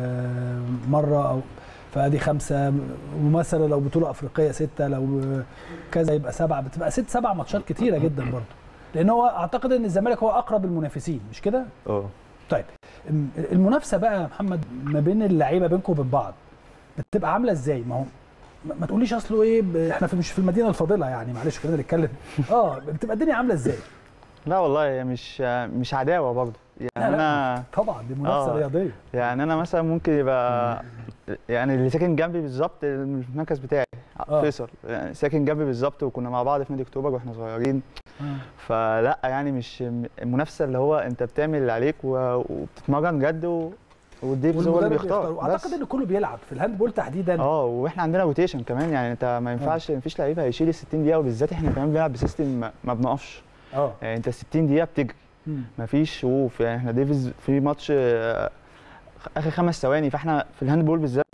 مره، او فادي خمسه، ومثلا لو بطوله افريقيه سته، لو كذا يبقى سبعه، بتبقى ست سبع ماتشات كتيره جدا برضه، لان هو اعتقد ان الزمالك هو اقرب المنافسين، مش كده؟ اه طيب المنافسه بقى يا محمد ما بين اللعيبه بينكم وبين بعض بتبقى عامله ازاي؟ ما هو ما تقوليش اصله ايه، احنا في مش في المدينه الفاضله يعني، معلش خلينا نتكلم، اه بتبقى الدنيا عامله ازاي؟ لا والله هي مش مش عداوه برضه، يعني لا انا لا طبعا دي منافسه آه رياضيه، يعني انا مثلا ممكن يبقى يعني اللي ساكن جنبي بالظبط المركز بتاعي آه. فيصل، يعني ساكن جنبي بالظبط، وكنا مع بعض في نادي اكتوبر واحنا صغيرين، آه. فلا يعني مش المنافسه اللي هو انت بتعمل اللي عليك وبتتمرن جد و والديفيز هو اللي بيختار. اعتقد ان كله بيلعب في الهاندبول تحديدا، اه واحنا عندنا روتيشن كمان، يعني انت ما ينفعش ما فيش لعيب هيشيل ال ستين دقيقه، وبالذات احنا كمان بنلعب بسيستم ما, ما بنقفش، اه يعني انت ستين دقيقه بتجري، ما فيش شوف، يعني احنا ديفيز في ماتش اخر خمس ثواني، فاحنا في الهاندبول بالذات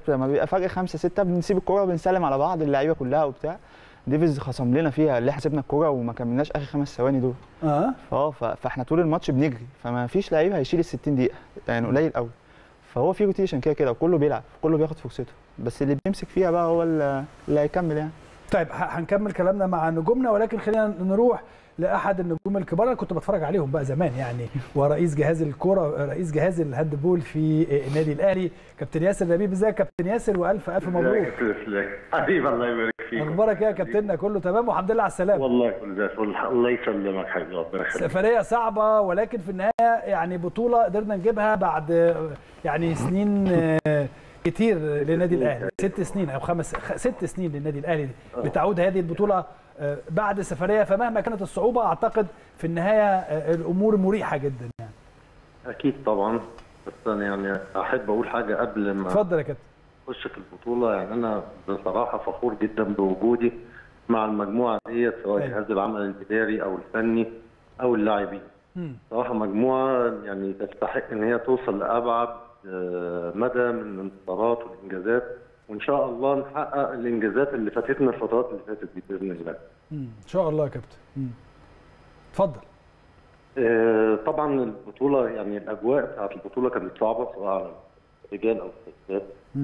لما بيبقى فرق خمسة ستة بنسيب الكوره وبنسلم على بعض اللعيبه كلها وبتاع. ديفيز خصم لنا فيها اللي حسبنا الكوره وما كملناش اخر خمس ثواني دول. اه اه فاحنا طول الماتش بنجري، فما فيش لعيب هيشيل ال ستين دقيقه يعني قليل قوي. فهو في روتيشن كده كده وكله بيلعب، كله بياخد فرصته، بس اللي بيمسك فيها بقى هو اللي هيكمل يعني. طيب هنكمل كلامنا مع نجومنا، ولكن خلينا نروح لاحد النجوم الكبار اللي كنت بتفرج عليهم بقى زمان يعني، ورئيس جهاز الكوره رئيس جهاز الهاندبول في النادي الاهلي كابتن ياسر لبيب. ازيك يا كابتن ياسر والف الف مبروك. حبيبي الله يبارك فيك. اخبارك ايه يا كابتننا؟ كله تمام والحمد لله على السلامه. والله كل زي الفل. الله يسلمك حبيبي ربنا يخليك. سفريه صعبه ولكن في النهايه يعني بطوله قدرنا نجيبها بعد يعني سنين كتير للنادي الاهلي، ست سنين او خمس ست سنين للنادي الاهلي بتعود هذه البطوله بعد سفريه. فمهما كانت الصعوبه اعتقد في النهايه الامور مريحه جدا يعني. اكيد طبعا، بس انا يعني احب اقول حاجه قبل ما اتفضل يا كابتن. اخش في البطوله. يعني انا بصراحه فخور جدا بوجودي مع المجموعه ديت، سواء جهاز العمل الاداري او الفني او اللاعبين. صراحه مجموعه يعني تستحق ان هي توصل لابعد مدى من الانتصارات والانجازات، وان شاء الله نحقق الانجازات اللي فاتتنا الفترات اللي فاتت دي باذن الله. ان شاء الله يا كابتن. اتفضل. آه طبعا البطوله يعني الاجواء بتاعت البطوله كانت صعبه سواء على الرجال او السيدات.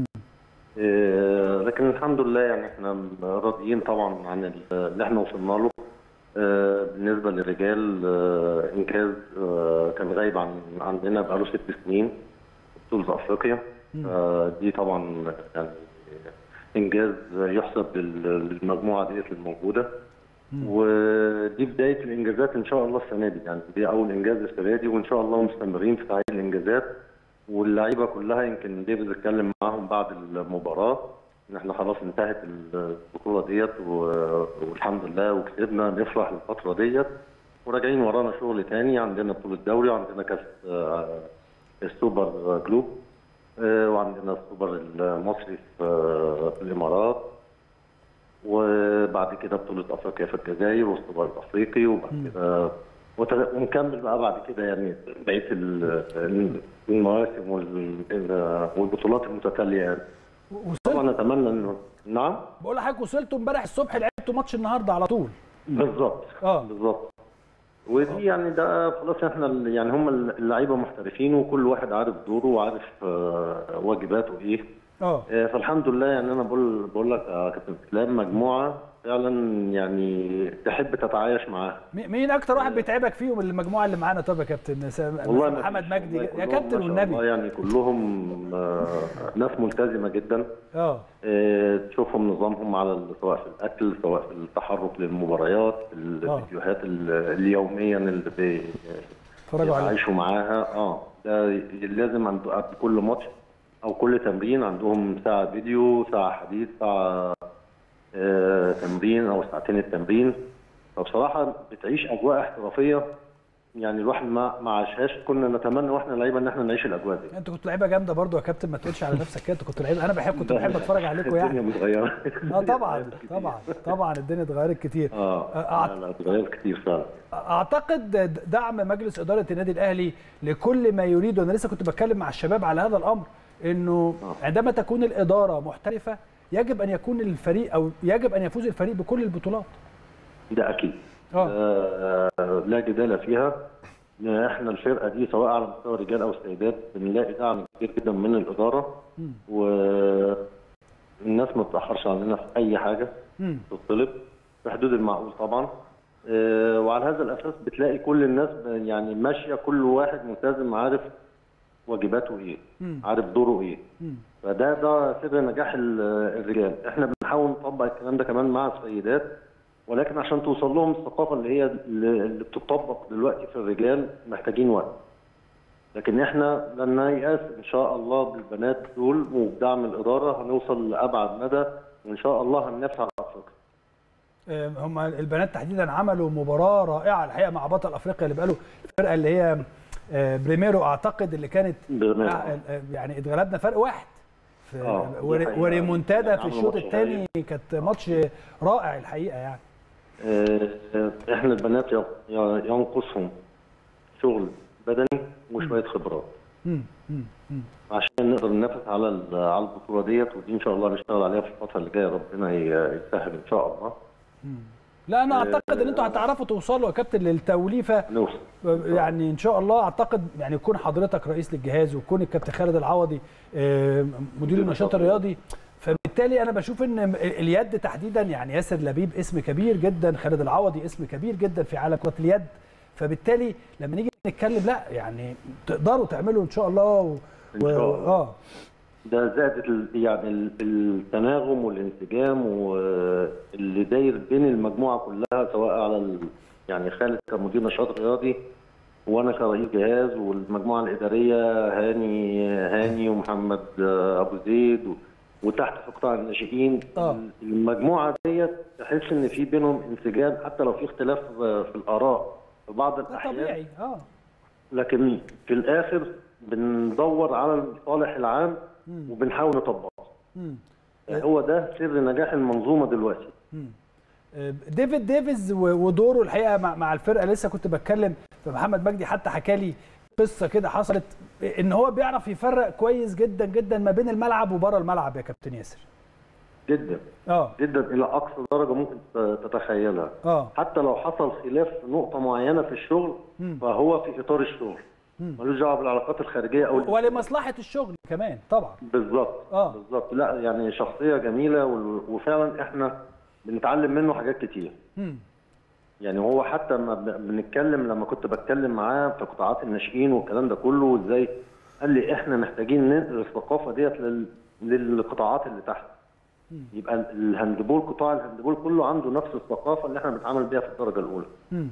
آه لكن الحمد لله يعني احنا راضيين طبعا عن اللي احنا وصلنا له. آه بالنسبه للرجال آه انجاز آه كان غايب عن عندنا بقاله ست سنين، بطوله افريقيا. آه دي طبعا يعني انجاز يحسب للمجموعه ديت الموجوده، ودي بدايه الانجازات ان شاء الله السنه دي. يعني دي اول انجاز السنه دي، وان شاء الله مستمرين في تعيين الانجازات. واللعيبه كلها يمكن ديفيد اتكلم معاهم بعد المباراه ان احنا خلاص انتهت البطوله ديت والحمد لله وكسبنا، نفرح الفتره ديت وراجعين ورانا شغل تاني. عندنا بطوله دوري وعندنا كاس السوبر جلوب وعندنا السوبر المصري في الامارات، وبعد كده بطوله افريقيا في الجزائر والسوبر الافريقي، وبعد كده ونكمل بقى بعد كده يعني بقيه المواسم والبطولات المتتاليه يعني. طبعا نتمنى انه نعم. بقول لحضرتك وصلتوا امبارح الصبح لعبتوا ماتش النهارده على طول. بالظبط اه بالظبط. ودي يعني ده خلاص احنا يعني هم اللعيبه محترفين وكل واحد عارف دوره وعارف واجباته ايه. اه فالحمد لله يعني انا بقول بقول لك يا كابتن اسلام مجموعه فعلا يعني تحب تتعايش معاها. مين اكتر واحد بيتعبك فيهم المجموعه اللي معانا؟ طب يا كابتن والله محمد مجدي يا كابتن والنبي. والله يعني كلهم ناس ملتزمه جدا. اه تشوفهم نظامهم على سواء في الاكل سواء في التحرك للمباريات، الفيديوهات اليوميا اللي بيعيشوا معاها. اه ده لازم عند كل ماتش او كل تمرين عندهم ساعه فيديو، ساعه حديث، ساعه آه، تمرين او ساعتين التمرين. فبصراحه بتعيش اجواء احترافيه يعني الواحد ما ما عاشهاش. كنا نتمنى واحنا لعيبه ان احنا نعيش الاجواء دي. انت كنت لعيبه جامده برضو يا كابتن، ما تقولش على نفسك كده. انت كنت لعيبه، انا بحب كنت بحب اتفرج عليكم يعني. الدنيا متغيره. اه طبعا طبعا طبعا الدنيا اتغيرت كتير. اه لا اتغيرت كتير فعلا. اعتقد دعم مجلس اداره النادي الاهلي لكل ما يريده. انا لسه كنت بتكلم مع الشباب على هذا الامر، انه عندما تكون الاداره محترفه يجب ان يكون الفريق او يجب ان يفوز الفريق بكل البطولات. ده اكيد. اه آه لا جدال فيها. احنا الفرقه دي سواء على مستوى الرجال او السيدات بنلاقي دعم كتير جدا من الاداره، والناس ما بتاخرش عننا في اي حاجه تطلب في حدود المعقول طبعا. آه وعلى هذا الاساس بتلاقي كل الناس يعني ماشيه، كل واحد ملتزم عارف واجباته ايه، عارف دوره ايه. فده ده سر نجاح الرجال. احنا بنحاول نطبق الكلام ده كمان مع السيدات، ولكن عشان توصل لهم الثقافه اللي هي اللي بتطبق دلوقتي في الرجال محتاجين وقت. لكن احنا لن نيأس ان شاء الله بالبنات دول وبدعم الاداره هنوصل لابعد مدى، وان شاء الله هننافس على افريقيا. هم البنات تحديدا عملوا مباراه رائعه الحقيقه مع بطل افريقيا اللي بقاله الفرقه اللي هي بريميرو اعتقد اللي كانت يعني اتغلبنا فرق واحد في وريمونتادا في الشوط الثاني. كانت ماتش رائع الحقيقه يعني. احنا البنات ينقصهم شغل بدني وشويه خبرات. مم. مم. مم. عشان نقدر ننافس على ال- على البطوله ديت، ودي ان شاء الله نشتغل عليها في الفتره اللي جايه، ربنا ي- يسهل ان شاء الله. لا انا اعتقد ان انتوا هتعرفوا توصلوا يا كابتن للتوليفه، نوصل يعني ان شاء الله. اعتقد يعني يكون حضرتك رئيس للجهاز ويكون الكابتن خالد العوضي آه، مدير النشاط الرياضي، فبالتالي انا بشوف ان اليد تحديدا يعني ياسر لبيب اسم كبير جدا، خالد العوضي اسم كبير جدا في عالم كرة اليد، فبالتالي لما نيجي نتكلم لا يعني تقدروا تعملوا ان شاء الله و... إن شاء الله. اه ده زائد ال- يعني ال- التناغم والانسجام واللي داير بين المجموعه كلها، سواء على ال... يعني خالد كمدير نشاط رياضي وانا كرئيس جهاز، والمجموعه الاداريه هاني هاني ومحمد ابو زيد و... وتحت في قطاع الناشئين. آه. المجموعه ديت تحس ان في بينهم انسجام، حتى لو في اختلاف في الاراء في بعض ده الاحيان، طبيعي. اه لكن في الاخر بندور على الصالح العام وبنحاول نطبقه. مم. هو ده سر نجاح المنظومه دلوقتي. ديفيد ديفيز ودوره الحقيقه مع مع الفرقه، لسه كنت بتكلم فمحمد مجدي حتى حكى لي قصه كده حصلت، ان هو بيعرف يفرق كويس جدا جدا ما بين الملعب وبره الملعب يا كابتن ياسر. جدا اه جدا الى اقصى درجه ممكن تتخيلها. اه حتى لو حصل خلاف في نقطه معينه في الشغل مم. فهو في اطار الشغل، ملوش دعوه بالعلاقات الخارجيه او ولمصلحه الشغل كمان طبعا. بالظبط اه بالظبط. لا يعني شخصيه جميله، وال- وفعلا احنا بنتعلم منه حاجات كتير. مم. يعني هو حتى ما ب- بنتكلم، لما كنت بتكلم معاه في قطاعات الناشئين والكلام ده كله وازاي، قال لي احنا محتاجين ننقل الثقافه ديت لل... للقطاعات اللي تحت. يبقى ال- الهاندبول، قطاع الهاندبول كله عنده نفس الثقافه اللي احنا بنتعامل بيها في الدرجه الاولى. مم.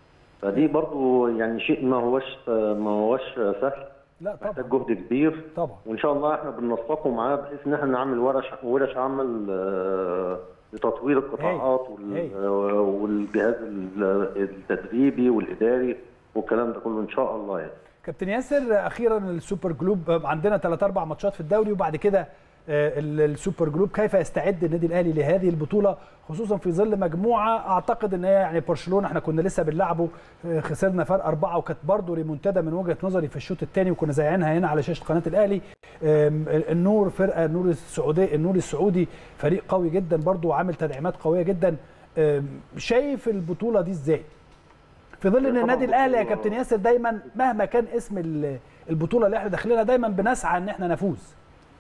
فدي برضو يعني شيء ما هوش ما هوش سهل، لا محتاج طبعا جهد كبير. طبعا. وان شاء الله احنا بننسقه معاه بحيث ان احنا نعمل ورش ورش عمل آه، لتطوير القطاعات وال- هاي. آه، والجهاز ال- التدريبي والاداري والكلام ده كله ان شاء الله يعني. كابتن ياسر اخيرا السوبر جلوب، عندنا ثلاث اربع ماتشات في الدوري وبعد كده آه، ال- السوبر جلوب، كيف يستعد النادي الاهلي لهذه البطوله خصوصا في ظل مجموعه اعتقد ان هي يعني برشلونه احنا كنا لسه بنلعبه آه، خسرنا فرق اربعه وكانت برضه ريمونتادا من وجهه نظري في الشوط الثاني وكنا زايعينها هنا على شاشه قناه الاهلي. آم، النور فرقه النور السعودي النور السعودي فريق قوي جدا برضه وعامل تدعيمات قويه جدا. آم، شايف البطوله دي ازاي؟ في ظل ان النادي الاهلي يا كابتن ياسر دايما مهما كان اسم ال- البطوله اللي احنا داخلينها دايما بنسعى ان احنا نفوز.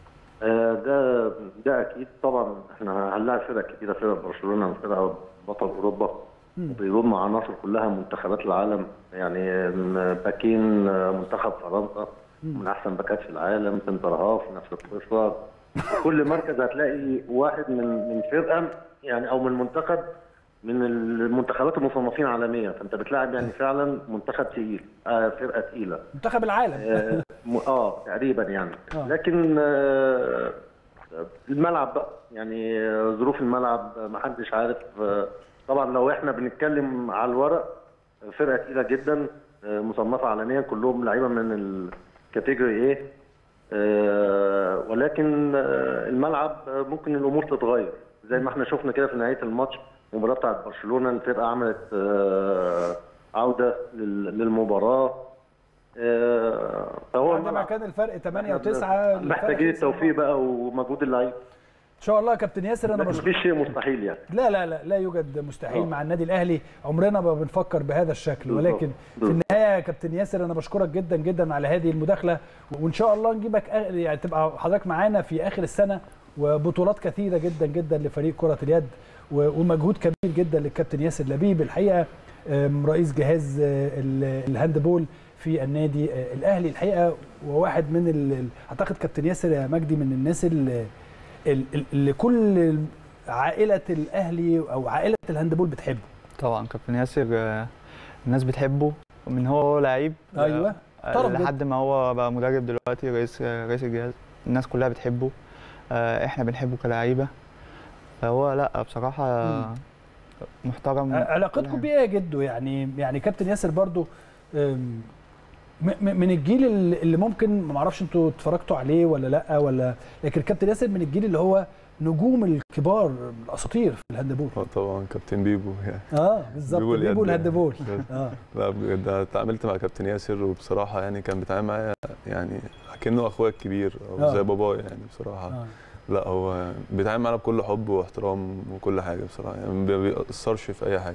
آه، ده ده اكيد طبعا. احنا هنلاعب فرق كتيره، فرق برشلونه فرقه بطل اوروبا وبيضم عناصر كلها منتخبات العالم، يعني آم، باكين آه، منتخب فرنسا من احسن باكات في العالم، سنتر هاف نفس القصه. كل مركز هتلاقي واحد من من فرقه يعني او من منتخب من المنتخبات المصنفين عالميا، فانت بتلاعب يعني فعلا منتخب تقيل، آه فرقه تقيله. منتخب العالم. اه, م- آه تقريبا يعني. آه. لكن آه الملعب بقى يعني آه، ظروف الملعب آه، ما حدش عارف. آه طبعا لو احنا بنتكلم على الورق آه، فرقه تقيله جدا آه مصنفه عالميا، كلهم لعيبه من الكاتيجوري ايه. آه ولكن آه الملعب آه، ممكن الامور تتغير زي ما احنا شفنا كده في نهايه الماتش. المباراه بتاعت برشلونه الفرقه عملت آه عوده لل- للمباراه. آه، فهو عندما الملعب. كان الفرق ثمانية إحنا و9 محتاجين التوفيق بقى ومجهود اللعيب. ان شاء الله يا كابتن ياسر. انا بشكرك. مفيش شيء مستحيل يعني. لا لا لا لا يوجد مستحيل آه. مع النادي الاهلي، عمرنا ما بنفكر بهذا الشكل، بالظبط. ولكن في بالظبط. النهايه يا كابتن ياسر انا بشكرك جدا جدا على هذه المداخله، وان شاء الله نجيبك أغ- يعني تبقى حضرتك معانا في اخر السنه وبطولات كثيره جدا جدا لفريق كره اليد و- ومجهود كبير جدا للكابتن ياسر لبيب الحقيقه آم، رئيس جهاز آه، ال- الهاندبول في النادي آه، الاهلي الحقيقه، وواحد من ال- اعتقد كابتن ياسر يا مجدي من الناس اللي, اللي كل عائله الاهلي او عائله الهاندبول بتحبه. طبعا كابتن ياسر آه، الناس بتحبه من هو لعيب آه، ايوه محترم جدا. لحد ما هو بقى مدرب دلوقتي رئيس آه، رئيس الجهاز. الناس كلها بتحبه، آه، احنا بنحبه كلاعيبه. فهو لا بصراحه آه، محترم. علاقتكم بيه يا جدو؟ يعني يعني كابتن ياسر برضو أم، من الجيل اللي ممكن ما اعرفش انتوا اتفرجتوا عليه ولا لا، ولا لكن الكابتن ياسر من الجيل اللي هو نجوم الكبار الاساطير في الهاندبول. اه طبعا كابتن بيبو يعني. اه بالظبط، بيبو, بيبو الهاندبول. اه لا بجد اتعاملت مع كابتن ياسر وبصراحه يعني كان بيتعامل معايا يعني كأنه اخويا الكبير او آه. زي بابايا يعني بصراحه. آه. لا هو بيتعامل معانا بكل حب واحترام وكل حاجه بصراحه، يعني ما بيأثرش في اي حاجه.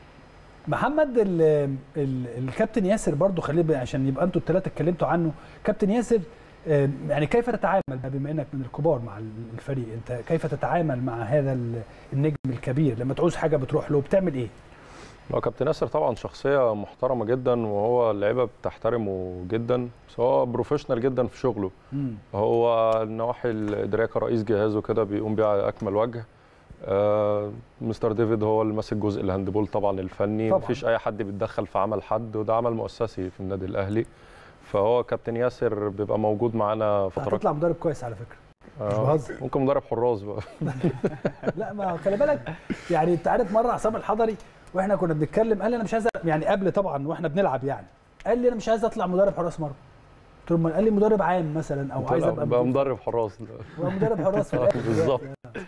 محمد ال ال الكابتن ياسر برضو خليه عشان يبقى انتوا الثلاثه اتكلمتوا عنه. كابتن ياسر يعني كيف تتعامل بما انك من الكبار مع الفريق، انت كيف تتعامل مع هذا النجم الكبير؟ لما تعوز حاجه بتروح له بتعمل ايه؟ لا كابتن ياسر طبعا شخصيه محترمه جدا، وهو اللعيبه بتحترمه جدا، بس هو بروفيشنال جدا في شغله. مم. هو النواحي الاداريه كرئيس جهازه كده بيقوم بيها على اكمل وجه. آه مستر ديفيد هو اللي ماسك جزء الهاندبول طبعا الفني، مفيش اي حد بيتدخل في عمل حد، وده عمل مؤسسي في النادي الاهلي. فهو كابتن ياسر بيبقى موجود معانا فترات. هتطلع مدرب كويس على فكره. آه مش بهزر. ممكن مدرب حراس بقى. لا ما خلي بالك يعني، انت عارف مره عصام الحضري واحنا كنا بنتكلم قال لي انا مش عايز يعني قبل طبعا واحنا بنلعب يعني، قال لي انا مش عايز اطلع مدرب حراس مرمى. قلت له قال لي مدرب عام مثلا او عايز ابقى بقى مدرب حراس. بقى مدرب حراس في الاخر. بالظبط.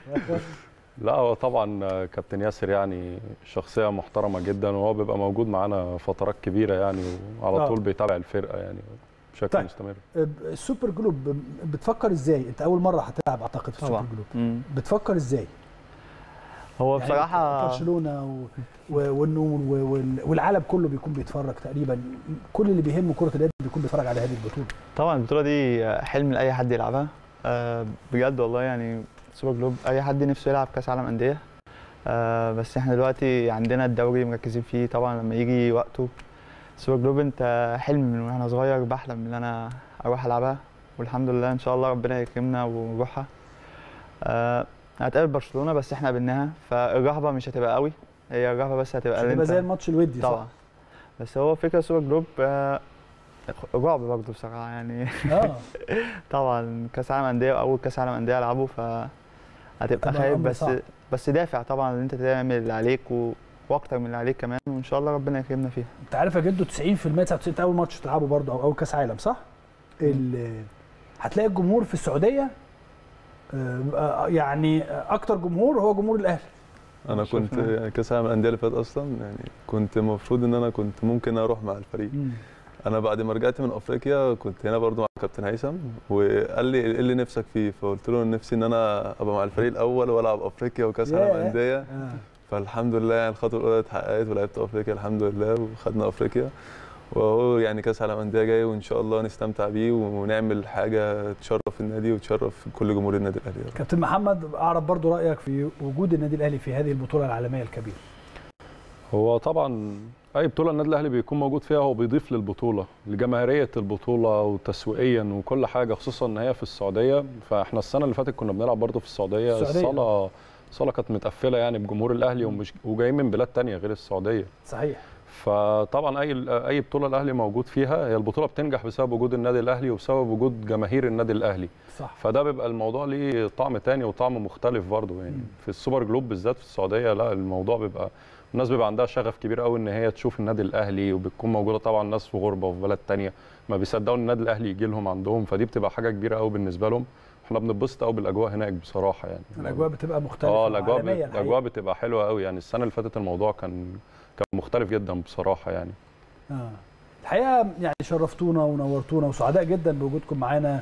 لا هو طبعا كابتن ياسر يعني شخصيه محترمه جدا، وهو بيبقى موجود معانا فترات كبيره يعني، وعلى طول بيتابع الفرقه يعني بشكل طيب. مستمر. السوبر جلوب بتفكر ازاي؟ انت اول مره هتلعب اعتقد في السوبر جلوب. مم. بتفكر ازاي؟ هو يعني بصراحه برشلونه والنور والعالم كله بيكون بيتفرج تقريبا، كل اللي بيهمه كره اليد بيكون بيتفرج على هذه البطوله. طبعا البطوله دي حلم لاي حد يلعبها أه بجد والله، يعني سوبر جلوب اي حد نفسه يلعب كاس عالم انديه. أه بس احنا دلوقتي عندنا الدوري مركزين فيه، طبعا لما يجي وقته سوبر جلوب انت حلم من وانا صغير، بحلم ان انا اروح العبها، والحمد لله ان شاء الله ربنا يكرمنا ونروحها. أه هتقابل برشلونه بس احنا قابلناها، فالرهبه مش هتبقى قوي، هي الرهبه بس هتبقى هتبقى زي الماتش الودي طبعا. صح؟ بس هو فكره سوبر جلوب أه رعب برضه بصراحه يعني. اه طبعا كاس عالم انديه، اول كاس عالم انديه العبه، فهتبقى خايف بس صعب. بس دافع طبعا ان انت تعمل اللي عليك و... واكتر من اللي عليك كمان، وان شاء الله ربنا يكرمنا فيها. انت عارف يا جدو تسعين في المية تسعة وتسعين اول ماتش تلعبه برضه او اول كاس عالم صح؟ هتلاقي الجمهور في السعوديه يعني اكتر جمهور هو جمهور الاهلي. انا كنت كاس العالم الانديه اللي فات اصلا يعني كنت المفروض ان انا كنت ممكن اروح مع الفريق. مم. انا بعد ما رجعت من افريقيا كنت هنا برضو مع كابتن هيثم، وقال لي ايه اللي نفسك فيه؟ فقلت له نفسي ان انا ابقى مع الفريق الاول والعب افريقيا وكاس العالم انديه. فالحمد لله يعني الخطوه الاولى اتحققت ولعبت افريقيا الحمد لله وخدنا افريقيا، وهو يعني كاس العالم انديه جاي وان شاء الله نستمتع بيه ونعمل حاجه تشرف النادي وتشرف كل جمهور النادي الاهلي. كابتن محمد اعرف برضو رايك في وجود النادي الاهلي في هذه البطوله العالميه الكبيره. هو طبعا اي بطوله النادي الاهلي بيكون موجود فيها هو بيضيف للبطوله، لجماهيريه البطوله وتسويقيا وكل حاجه، خصوصا ان هي في السعوديه. فاحنا السنه اللي فاتت كنا بنلعب برضه في السعوديه، الصاله الصاله كانت متقفله يعني بجمهور الاهلي ومش وجايين من بلاد ثانيه غير السعوديه. صحيح. فطبعا اي اي بطوله الاهلي موجود فيها، هي البطوله بتنجح بسبب وجود النادي الاهلي وبسبب وجود جماهير النادي الاهلي. صح. فده بيبقى الموضوع ليه طعم ثاني وطعم مختلف برضه يعني. م. في السوبر جلوب بالذات في السعوديه لا الموضوع بيبقى الناس بيبقى عندها شغف كبير قوي ان هي تشوف النادي الاهلي، وبتكون موجوده طبعا ناس في غربه وفي بلد ثانيه ما بيصدقوا ان النادي الاهلي يجي لهم عندهم، فدي بتبقى حاجه كبيره قوي بالنسبه لهم. احنا بنتبسط قوي بالاجواء هناك بصراحه يعني. الاجواء بتبقى مختلفه. اه الاجواء الاجواء بتبقى حلوه قوي يعني. السنه اللي فاتت الموضوع كان كان مختلف جدا بصراحه يعني. اه الحقيقه يعني شرفتونا ونورتونا وسعداء جدا بوجودكم معانا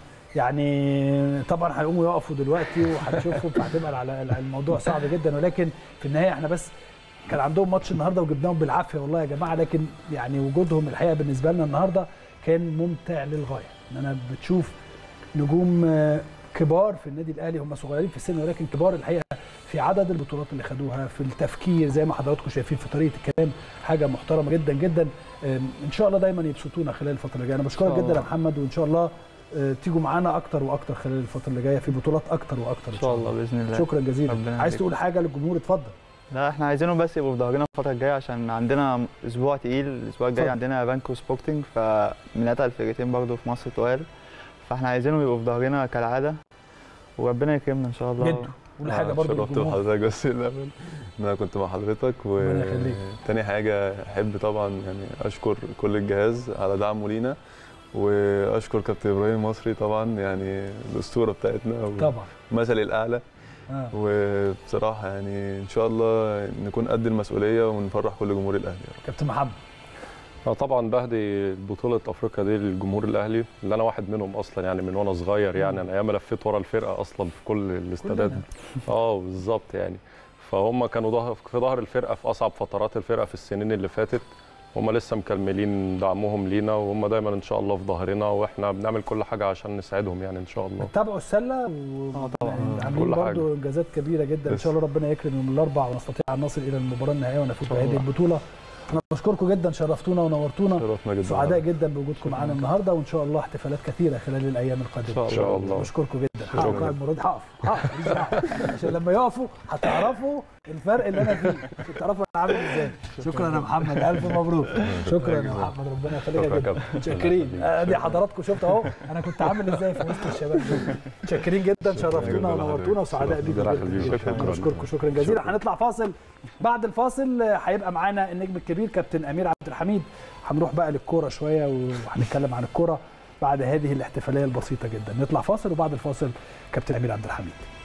يعني. طبعا هيقوموا يقفوا دلوقتي وهتشوفوا فهتبقى على الموضوع صعب جدا، ولكن في النهايه احنا بس كان عندهم ماتش النهارده وجبناهم بالعافيه والله يا جماعه، لكن يعني وجودهم الحقيقه بالنسبه لنا النهارده كان ممتع للغايه. ان انا بتشوف نجوم كبار في النادي الاهلي، هم صغيرين في السن ولكن كبار الحقيقه في عدد البطولات اللي خدوها، في التفكير زي ما حضراتكم شايفين، في طريقه الكلام، حاجه محترمه جدا جدا. ان شاء الله دايما يبسطونا خلال الفتره اللي جايه. انا بشكرك جدا يا محمد، وان شاء الله تيجوا معانا اكتر واكتر خلال الفتره اللي جايه في بطولات اكتر واكتر ان شاء الله باذن الله. شكرا جزيلا. عايز تقول حاجه للجمهور؟ اتفضل. لا احنا عايزينهم بس يبقوا في ظهرنا الفتره الجايه عشان عندنا اسبوع تقيل. الاسبوع الجاي عندنا بانكو سبورتنج، فمن اتقل الفرقتين برضه في مصر تقال، فاحنا عايزينهم يبقوا في ظهرنا كالعاده وربنا يكرمنا ان شاء الله. جدو قول حاجه برضه للجمهور. حضرتك بس الاول ان انا كنت مع حضرتك. وتاني حاجه احب طبعا يعني اشكر كل الجهاز على دعمه لينا، واشكر كابتن ابراهيم مصري طبعا يعني الاسطوره بتاعتنا طبعا ومثلي الاعلى. آه. وبصراحه يعني ان شاء الله نكون قد المسؤوليه ونفرح كل جمهور الاهلي. كابتن محمد. أنا طبعا بهدي بطولة أفريقيا دي للجمهور الأهلي اللي أنا واحد منهم أصلا يعني من وأنا صغير يعني أنا أيام لفيت ورا الفرقة أصلا في كل الاستادات. أه بالظبط يعني فهم كانوا ظهر في ظهر الفرقة في أصعب فترات الفرقة في السنين اللي فاتت. هم لسه مكملين دعمهم لينا وهم دايما إن شاء الله في ظهرنا وإحنا بنعمل كل حاجة عشان نساعدهم يعني إن شاء الله. بتتابعوا السلة وطبعا عاملين برضه إنجازات كبيرة جدا إن شاء الله ربنا يكرم يوم الأربعاء ونستطيع أن نصل إلى المباراة النهائية ونفوز بهذه البطولة. انا بشكركم جدا شرفتونا ونورتونا سعداء جدا بوجودكم معانا النهارده وان شاء الله احتفالات كثيره خلال الايام القادمه ان شاء الله. بشكركم جدا. هقف قاعد مراد هقف هقف عشان لما يقفوا هتعرفوا الفرق اللي انا فيه عشان تعرفوا انا عامل ازاي. شكرا يا محمد الف مبروك. شكرا يا محمد ربنا يخليك جدا. متشكرين ادي حضراتكم شفتوا اهو انا كنت عامل ازاي في وسط الشباب. متشكرين جدا شرفتونا ونورتونا وسعداء بيكم جدا. بشكركم شكرا جزيلا. هنطلع فاصل بعد الفاصل هيبقى معانا النجم الكبير كابتن امير عبد الحميد. هنروح بقى للكوره شويه وهنتكلم عن الكوره بعد هذه الاحتفاليه البسيطه جدا. نطلع فاصل وبعد الفاصل كابتن امير عبد الحميد.